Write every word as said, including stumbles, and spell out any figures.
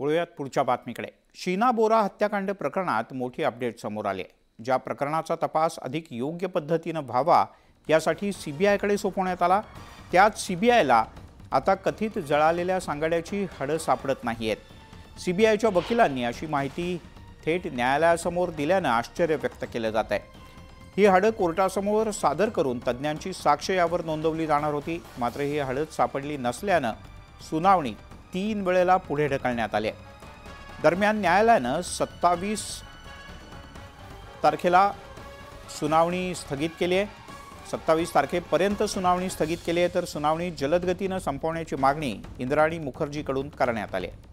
वळूयात पुढच्या बातमीकडे। शीना बोरा हत्याकांड प्रकरणात मोठी अपडेट समोर आली आहे। ज्या प्रकरणाचा तपास अधिक योग्य पद्धतीने व्हावा यासाठी सीबीआयकडे सोपवण्यात आला, त्यात सीबीआयला आता कथित जळालेल्या सांगाड्याची हडं सापडत नाहीयेत। सीबीआयच्या वकिलांनी अशी माहिती थेट न्यायालयासमोर दिल्याने आश्चर्य व्यक्त केले जात आहे। ही हडं कोर्टासमोर सादर करून तज्ञांची साक्ष यावर नोंदवली जाणार होती, मात्र ही हडं सापडली नसल्याने सुनावणी तीन वेळेला पुढे ढकलण्यात आली। दरम्यान न्यायालयाने सत्तावीस तारखेला सुनावणी स्थगित केली आहे। सत्तावीस तारखेपर्यंत सुनावणी स्थगित केली आहे, तर सुनावणी जलद गतीने संपवण्याची मागणी इंद्राणी मुखर्जीकडून करण्यात आली आहे।